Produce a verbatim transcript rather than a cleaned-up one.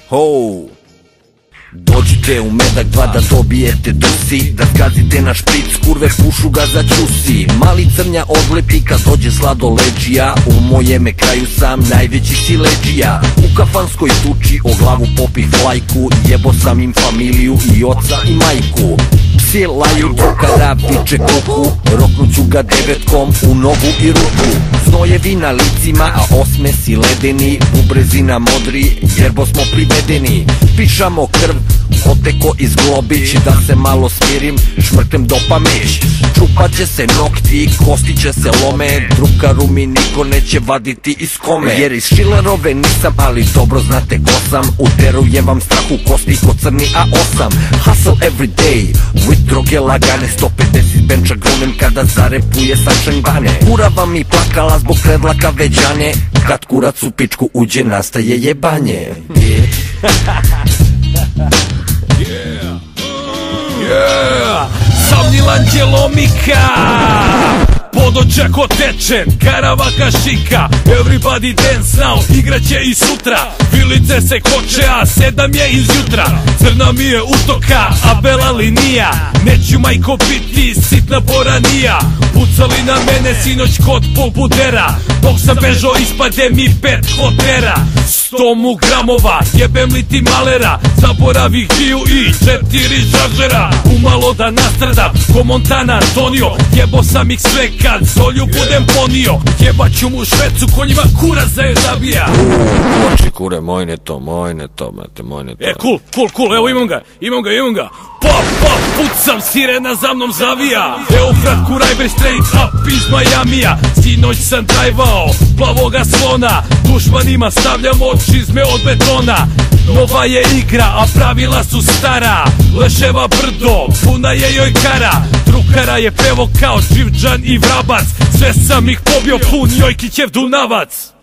Ho! Dođite u Medak dva da dobijete dusi, da zgazite na špric, kurve pušu ga za ćusi. Mali crnja odlepi kad dođe sladoleđija, u mojeme kraju sam najveći sileđija. U kafanskoj tuči o glavu popih flajku, jebo sam im familiju i oca i majku. Psi laju kada piče kuku, roknuću ga devetkom u nogu i ruku. Znojevi na licima, a osmesi ledeni, bubrezina modri, jerbo smo privedeni. Pišamo krv, oteko iz globić, da se malo smirim, šmrknem dopamiš. Čupat će se nokti, kosti će se lome, drukaru mi niko neće vaditi iz kome. Jer iz Šilerove nisam, ali dobro znate ko sam, uterujem vam strah u kosti ko crni A osam. Hustle every day, with droge lagane, sto pedeset benča gronem kada zarepuje sunshine bane. Kurava mi plakala zbog predlaka veđane, kad kurac u pičku uđe nastaje jebanje. Yeah, yeah, Samnil Anđelomika, podočako tečen, karavaka šika. Everybody dance now, igraće i sutra. Vilice se koče, a sedam je izjutra. Crna mi je utoka, a bela linija. Neću majko biti sitna boranija. Pucali na mene sinoć kod Polbudera, dok sam bežao ispade mi pet hotera. Sto mu gramova, jebem li ti malera, zaboravih dviju i četiri žaržera. Umalo da nastradam, ko Montana Antonio, jebo sam ih sve kad solju budem ponio. Jebaću mu švecu, konjima kurac da je zabija. Oči kure, mojne to, mojne to, mate, mojne to. E, cool, cool, cool, evo imam ga, imam ga, imam ga. Pop, pop, pucam, sirena za mnom zavija. Evo kratku Rajber straight up iz Majamija. Sinoć sam drajvao plavoga slona, dušmanima stavljamo čizme od betona. Nova je igra, a pravila su stara. Leševa brdo, puna je joj kara. Drukara je pevo kao Dživđan i Vrabac. Sve sam ih pobio pun Jojkićev Dunavac.